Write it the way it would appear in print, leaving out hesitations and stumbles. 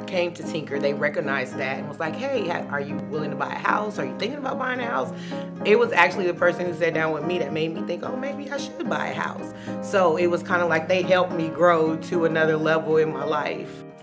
came to Tinker, they recognized that and was like, hey, are you willing to buy a house? Are you thinking about buying a house? It was actually the person who sat down with me that made me think, oh, maybe I should buy a house. So it was kind of like they helped me grow to another level in my life.